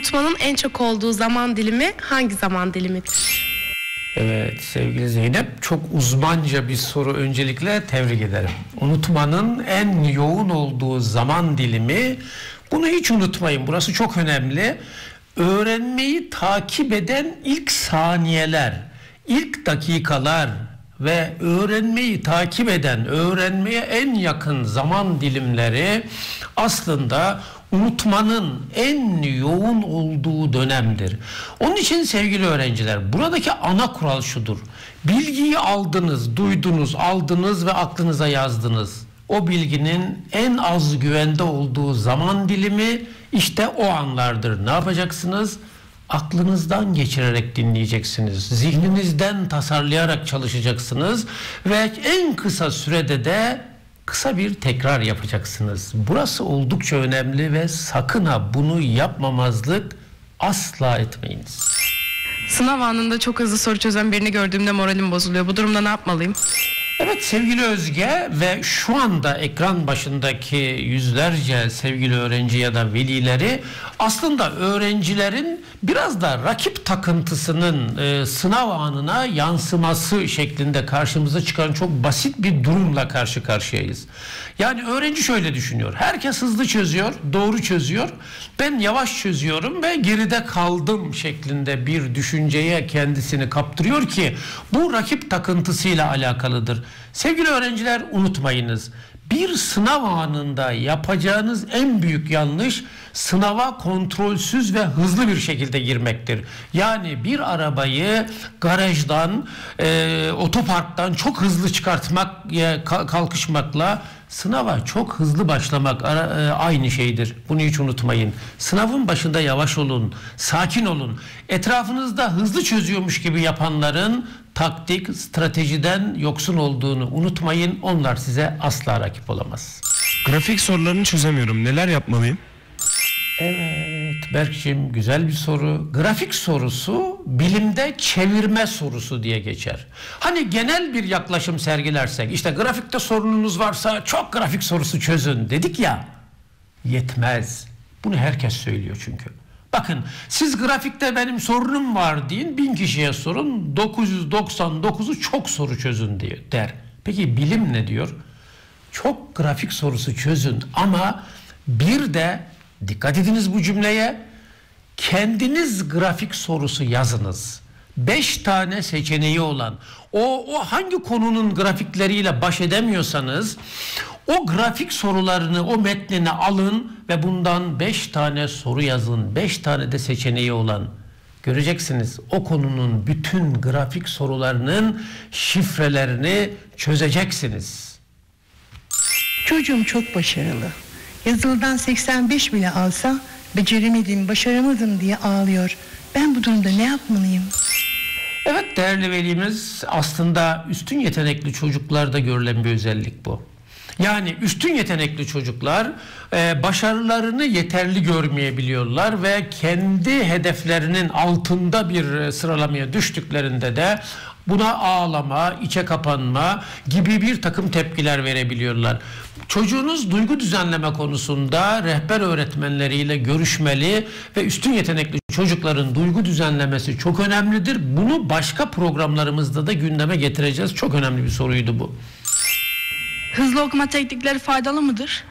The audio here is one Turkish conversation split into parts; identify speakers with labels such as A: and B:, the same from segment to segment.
A: Unutmanın en çok olduğu zaman dilimi hangi zaman dilimidir?
B: Evet sevgili Zeynep, çok uzmanca bir soru, öncelikle tebrik ederim. Unutmanın en yoğun olduğu zaman dilimi, bunu hiç unutmayın, burası çok önemli. Öğrenmeyi takip eden ilk saniyeler, ilk dakikalar ve öğrenmeyi takip eden, öğrenmeye en yakın zaman dilimleri aslında unutmanın en yoğun olduğu dönemdir. Onun için sevgili öğrenciler, buradaki ana kural şudur: bilgiyi aldınız, duydunuz, aldınız ve aklınıza yazdınız. O bilginin en az güvende olduğu zaman dilimi işte o anlardır. Ne yapacaksınız? Aklınızdan geçirerek dinleyeceksiniz. Zihninizden tasarlayarak çalışacaksınız ve en kısa sürede de kısa bir tekrar yapacaksınız. Burası oldukça önemli ve sakın ha bunu yapmamazlık asla etmeyiniz.
A: Sınav anında çok hızlı soru çözen birini gördüğümde moralim bozuluyor. Bu durumda ne yapmalıyım?
B: Evet sevgili Özge ve şu anda ekran başındaki yüzlerce sevgili öğrenci ya da velileri, aslında öğrencilerin biraz da rakip takıntısının sınav anına yansıması şeklinde karşımıza çıkan çok basit bir durumla karşı karşıyayız. Yani öğrenci şöyle düşünüyor: herkes hızlı çözüyor, doğru çözüyor, ben yavaş çözüyorum ve geride kaldım şeklinde bir düşünceye kendisini kaptırıyor ki bu rakip takıntısıyla alakalıdır. Sevgili öğrenciler, unutmayınız, bir sınav anında yapacağınız en büyük yanlış sınava kontrolsüz ve hızlı bir şekilde girmektir. Yani bir arabayı garajdan, otoparktan çok hızlı çıkartmak, kalkışmakla sınava çok hızlı başlamak aynı şeydir. Bunu hiç unutmayın. Sınavın başında yavaş olun, sakin olun. Etrafınızda hızlı çözüyormuş gibi yapanların taktik, stratejiden yoksun olduğunu unutmayın. Onlar size asla rakip olamaz.
C: Grafik sorularını çözemiyorum. Neler yapmalıyım?
B: Evet Berk'cim, güzel bir soru. Grafik sorusu bilimde çevirme sorusu diye geçer. Hani genel bir yaklaşım sergilersek, işte grafikte sorununuz varsa çok grafik sorusu çözün dedik ya, yetmez. Bunu herkes söylüyor çünkü. Bakın, siz grafikte benim sorunum var deyin, 1000 kişiye sorun, 999'u çok soru çözün diye der. Peki bilim ne diyor? Çok grafik sorusu çözün ama bir de dikkat ediniz bu cümleye, kendiniz grafik sorusu yazınız. 5 tane seçeneği olan, o hangi konunun grafikleriyle baş edemiyorsanız o grafik sorularını, o metnini alın ve bundan 5 tane soru yazın. 5 tane de seçeneği olan. Göreceksiniz, o konunun bütün grafik sorularının şifrelerini çözeceksiniz.
D: Çocuğum çok başarılı. Yazılıdan 85 bile alsa beceremedim, başaramadım diye ağlıyor. Ben bu durumda ne yapmalıyım?
B: Evet değerli velimiz, aslında üstün yetenekli çocuklarda görülen bir özellik bu. Yani üstün yetenekli çocuklar başarılarını yeterli görmeyebiliyorlar ve kendi hedeflerinin altında bir sıralamaya düştüklerinde de buna ağlama, içe kapanma gibi bir takım tepkiler verebiliyorlar. Çocuğunuz duygu düzenleme konusunda rehber öğretmenleriyle görüşmeli ve üstün yetenekli çocukların duygu düzenlemesi çok önemlidir. Bunu başka programlarımızda da gündeme getireceğiz. Çok önemli bir soruydu bu.
A: Hızlı okuma teknikleri faydalı mıdır?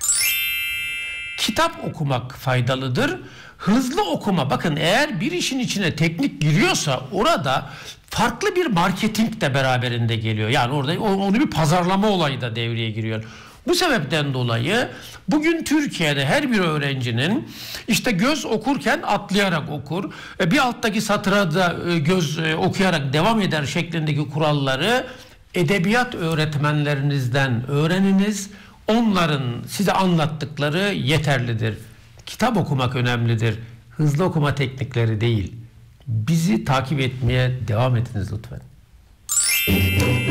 B: Kitap okumak faydalıdır. Hızlı okuma, bakın, eğer bir işin içine teknik giriyorsa orada farklı bir marketing de beraberinde geliyor. Yani orada onu bir pazarlama olayı da devreye giriyor. Bu sebepten dolayı bugün Türkiye'de her bir öğrencinin işte göz okurken atlayarak okur, bir alttaki satıra da göz okuyarak devam eder şeklindeki kuralları edebiyat öğretmenlerinizden öğreniniz. Onların size anlattıkları yeterlidir. Kitap okumak önemlidir. Hızlı okuma teknikleri değil. Bizi takip etmeye devam ediniz lütfen.